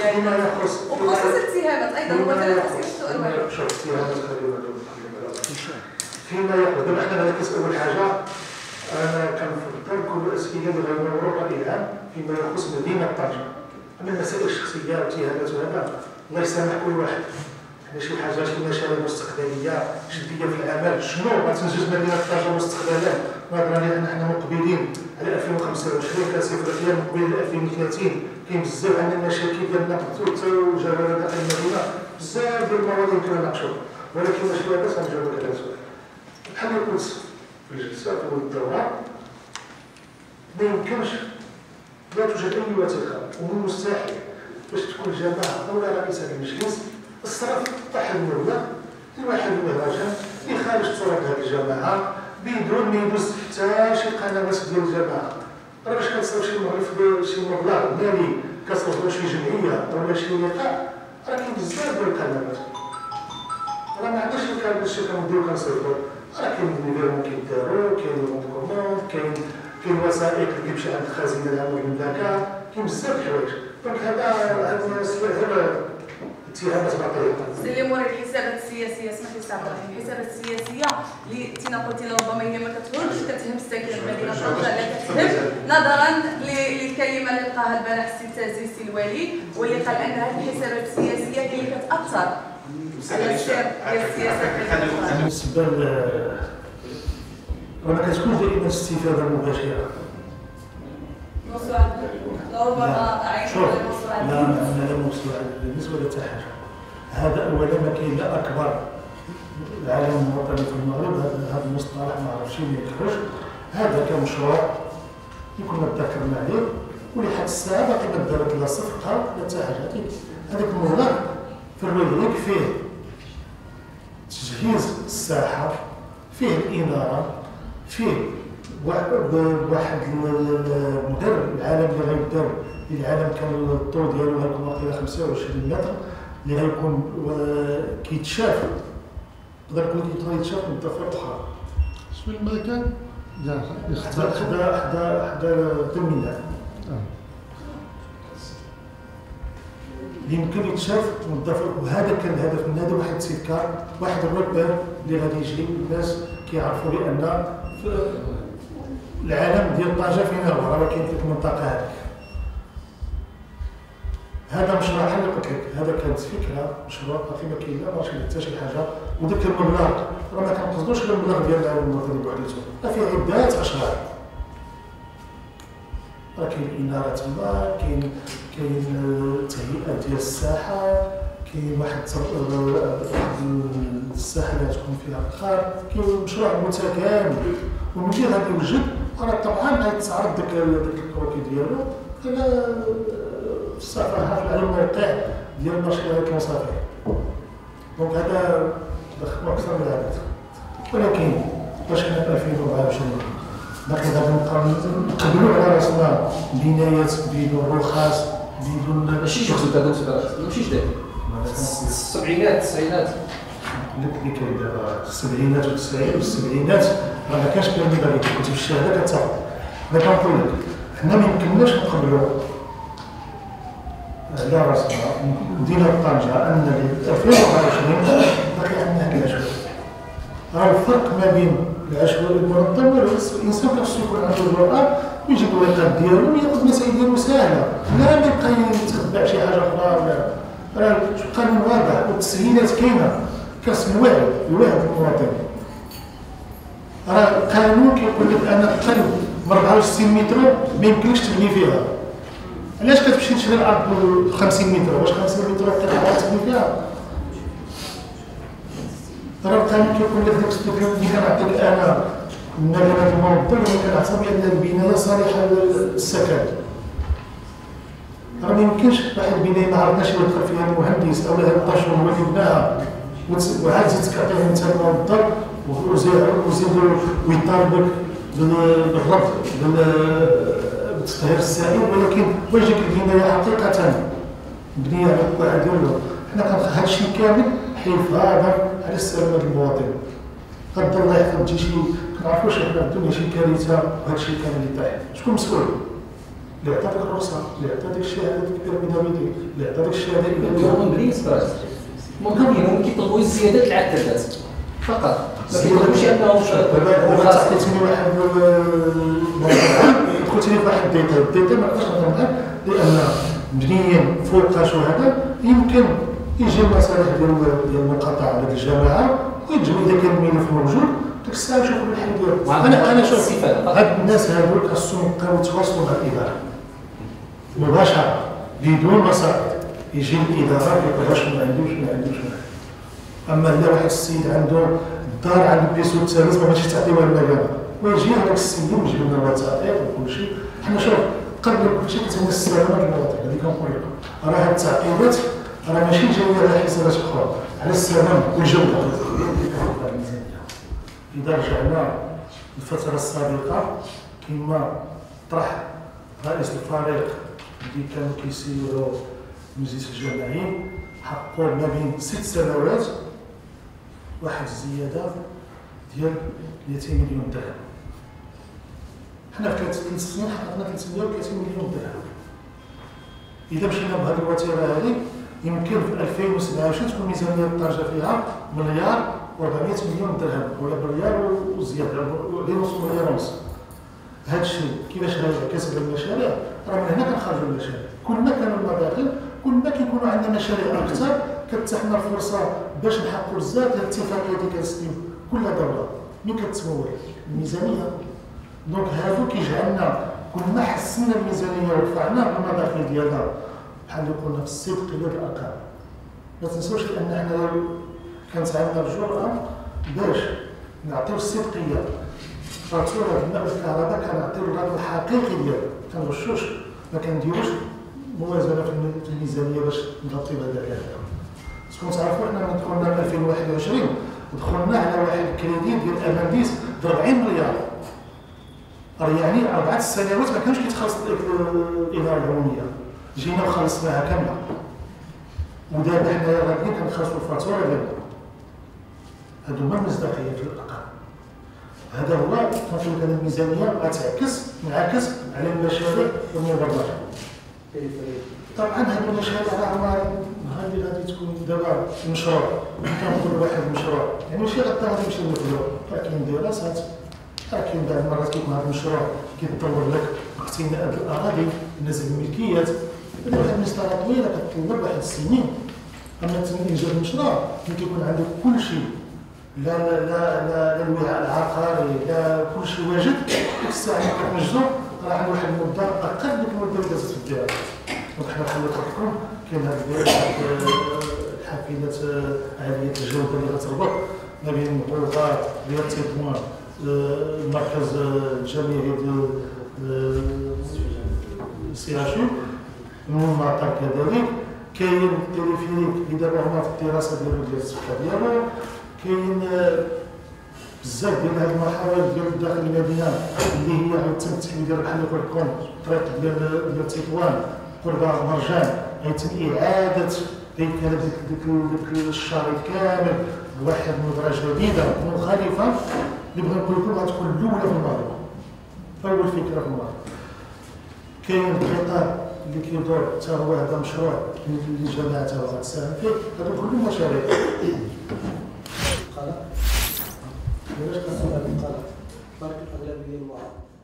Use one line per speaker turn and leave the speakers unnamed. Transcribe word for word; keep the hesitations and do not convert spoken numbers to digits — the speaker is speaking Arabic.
فيما يخص
وبخصوص الاتهامات ايضا هو ثلاث اسئله سؤال واحد.
شوف الاتهامات فيما يخص دابا حنا غادي كنسال اول حاجه انا كنفضل كل الاسئله اللي غيدوروا الراي العام فيما يخص مدينه طنجه. اما المسائل الشخصيه والاتهامات وهذا الله يسامح كل واحد. حنا شي حاجه شي مشاريع مستقبليه جديه في العمل شنو غتنجز مدينه طنجه مستقبلا نظرا لان حنا مقبلين على ألفين وخمسة وعشرين كصفر ايام مقبلين على ألفين وثلاثين. كاين بزاف عندنا المشاكل ديال النقد وجوانب داخل المدينه بزاف ديال المواضيع يمكن نناقشوها ولكن ماشي هذا سنجاوب على هذا السؤال. بحال ما قلت في الجلسه في اول الدوره ما يمكنش لا توجد اي وثيقه ومن المستحيل باش تكون جماعه او رئيس هذا المجلس الصرف واحد المبلغ لواحد المهرجان اللي خارج تراث هذه الجماعه بدون ما يدوز حتى شي قنوات ديال الجماعه. راه باش كتصرف شي مبلغ شي مبلغ مالي كتصرف شي جمعيه ولا شي لقاء راه كاين بزاف ديال القنوات. راه ما عندناش الكلام باش كنديرو كنصرفو راه كاين اللي كيدارو كاين الكوموند كاين كاين وثائق اللي كيمشي عند الخزينه العامه للمملكه كاين بزاف د الحوايج. دونك هذا هذا غير اتهامات باطله.
سي اللي موري الحسابات السياسيه اسمح لي سي عبد الرحيم الحسابات السياسيه اللي انت قلتي ربما هي ما كتهمش كتهم الساكنه المدينه طنجه لا كتهم نظرا للكلمه اللي لقاها البارح السي تازي السي الوالي واللي قال ان هذه الحسابات السياسيه هي اللي كتاثر على السير ديال السياسه.
بالنسبه ل راه ما كتكونش دائما استفاده مباشره.
نصرة ربما اعيد
لا لا لا موسوعه بالنسبه لحتى حاجه. هذا اولا ما كاين لا اكبر العالم الوطني في المغرب هذا المصطلح ما عرفتش وين يخرج. هذا كمشروع اللي كنا تذكرنا عليه ولحد الساعه باقي ما دارت لا صفقه لا حتى حاجه. هذاك المبلغ في الويليك فيه تجهيز الساحه فيه الاناره فيه واحد المدرب العالم اللي غيدار العالم كان الطول ديالو غيكون واقيلا خمسة وعشرين متر اللي غيكون كيتشاف نقدر نقول لك يتشاف من ضفه اخرى.
شنو المكان؟
حدا حدا حدا حدا تمينات يمكن يتشاف من ضفه. وهذا كان الهدف من هذا واحد التذكار واحد الربان اللي غادي يجي الناس كيعرفوا بان العالم ديال طنجه فين هو راه كاين في المنطقه هذيك. هذا مشروع بحال اللي قلت لك هذا كانت فكره مشروع باقي ما كاين لا ماشي حتى شي حاجه. وداك المبلغ راه ما كنقصدوش المبلغ ديال العالم الوطني بوحديته راه فيه عده اشهر. راه كاين الاناره تما كاين كاين التهيئه ديال الساحه كاين واحد الساحه اللي غتكون فيها البخار كاين مشروع متكامل. ومن غير هذا الوجد راه طبعا غيتعرض داك الكروكي ديالو على الصفحات على الموقع ديال المشروع اللي كنصافي. دونك هذا دخلوا اكثر من هذا. ولكن باش حنا في ألفين وأربعة وعشرين باقي غادي نبقاو نقبلوا على راسنا بنايات بدون رخص بدون
ماشي شوف هذا ماشي جديد. السبعينات التسعينات
اللي كاين دابا السبعينات والتسعين والسبعينات راه ما كانش كاين اللي كنت في الشهاده كتاخذ. انا كنقول لك حنا ما يمكنناش نقبلوا على راسنا مدينه طنجه ان ألفين وأربعة وعشرين باقي عندنا هذه العشوائيه. راه الفرق ما بين العشوائي المنظم والانسان خاصو يكون عنده الجرأه ويجيب الورقات ديالو وياخذ المسائل ديالو ساهله لا ما يبقى يتخبى شي حاجه اخرى. راه القانون واضح والتسهيلات كاينه كسب الوعي الوعي المواطن. راه القانون كيقول لك ان اقل من أربعة وستين متر ما يمكنش تبني فيها. علاش كتمشي تشري الارض ب خمسين متر؟ واش خمسين متر كتبغي تبني فيها؟ راه القانون كيقول لك داك السكان اللي كنعطيك انا من هذا المنظم اللي كنعتبر بان البنايه صالحه للسكن. راه ما يمكنش واحد البنايه ما عرفناش يدخل فيها المهندس او هذا الطاشون هو اللي بناها وعاد زيد كتعطيه انت المنظم وزيد ويطالبك بالربط بالتطهير السائل. ولكن واش ديك البنايه حقيقه مبنيه على القواعد ديالو؟ حنا كنخ هذا الشيء كامل حفاظا على السلامه المواطن. قدر الله يحفظ تجي شي كنعرفوش حنا الدنيا شي كارثه وهذا الشيء كامل يطيح شكون مسؤول؟ اللي عطى ديك الرخصه، اللي عطى ديك الشهاده ديك البيراميداليتي، اللي عطى ديك الشهاده اللي
هما مبنيين استراتيجي ممكن يهم كيطلبوا الزيادات العدادات فقط ما كيطلبوش انهم
دابا تعطيتني واحد دخلتيني في واحد الديتا الديتا ما نقدرش نهضر معاك لان مبنيين فوق شهداء يمكن يجي المصالح ديال ديال المقاطعه ديال الجماعه ويجيو اذا كان الملف موجود ديك الساعه نشوفوا الحل ديالو. انا انا شوف هاد الناس هذوك خاصهم يبقاو يتواصلوا مع الاداره مباشره بدون مصائب. يجي الاداره يقول واش ما عندوش ما عندوش اما لا واحد السيد عنده الدار عند البيسو الثالث ما غاديش تعطيوه المكان ويجي هذاك السيد ويجيب لنا الوثائق وكل شيء. حنا شوف قبل كل شيء كتهمنا السلامه المواطن هذه كنقول لكم راه هاد التعقيدات راه ماشي جايه على حسابات اخرى على السلام والجوده. اذا رجعنا الفتره السابقه كما طرح رئيس الفريق اللي كانوا كيسيروا مجلس الجماعيين حقوا ما بين ست سنوات واحد الزياده ديال مئتين مليون درهم. حنا في ثلاث سنين حققنا ثلاثمئة وثلاثين مليون درهم. اذا مشينا بهذه الوتيره هذه يمكن في ألفين وسبعة وعشرين تكون ميزانيه الطنجه فيها مليار وأربعمئة مليون درهم ولا مليار وزياده نص مليار ونص. هذا الشيء كيفاش غينعكس على المشاريع؟ راه من هنا كنخرجوا المشاريع. كل ما كانوا المداخل كل ما كيكونوا عندنا مشاريع اكثر كتتاح لنا الفرصه باش نحققوا بزاف ديال الاتفاقيات اللي كنسلم كل دوله ملي كتسول الميزانيه. دونك هذا كيجعلنا كل ما حسنا الميزانيه ورفعنا المداخل ديالنا بحال اللي قلنا في الصدقيه ديال الارقام. ما تنساوش ان حنا كانت عندنا الجرأه باش نعطيو الصدقيه فاتوره الماء والكهرباء كنعطيو الرقم الحقيقي ديالو ما كنغشوش ما كنديروش موازنه في الميزانيه باش نغطيو هذا الكلام. شكون تعرفوا حنا من دخلنا في ألفين وواحد وعشرين دخلنا على واحد الكريديت ديال امانديس ب أربعين مليار. يعني اربعه سنوات ما كانش كيتخلص الاداره العموميه جينا وخلصناها كامله. ودابا حنايا غاديين كنخلصوا الفاتوره ديالنا. هادو هما المصداقيه في الارقام. هذا هو كنقول لك الميزانيه غتعكس انعكس على المشاريع والمبادرات. طبعا هذه المشاريع راه غادي غادي تكون دابا مشروع كنقول واحد المشروع يعني ماشي غدا غادي يمشي للمخلوع راه كاين دراسات راه كاين بعض المرات كيكون هذا المشروع كيتطور لك اقتناء الاراضي نزل الملكيات هذه واحد المسطره طويله كتطلب واحد السنين. اما انجاز المشروع ملي كيكون عندك كل شيء لا لا لا لا الوعاء العقاري لا كل شيء واجد ديك الساعه اللي كتنجزو راه عند واحد المده اقل ديك المده اللي دازت في الدراسه. دونك حنا بحال لكم كاين هاد الحافلات عاليه الجوده اللي غتربط ما بين الغرفه ديال تيطوان المركز الجامعي ديال سي اش من المطار كذلك. كاين التليفونيك اللي دابا هما في الدراسه ديالو ديال الصحه ديالو. كاين بزاف ديال هاد المحاور ديال داخل المدينه اللي هي غيتم التحويل ديالها بحال كون الطريق ديال ديال تطوان قرب مرجان غيتم اعاده هيكله ديك ديك الشريط كامل بواحد المدرجه جديده مخالفه اللي بغا نقول لكم غتكون الاولى في المغرب. اول فكره في المغرب. كاين الخطاب اللي كيدور حتى هو هذا مشروع اللي الجماعه تا هو غتساهم فيه. هادو كلهم مشاريع. قال علاش كنقول هذا القلق؟ فرق الاغلبيه المعارضه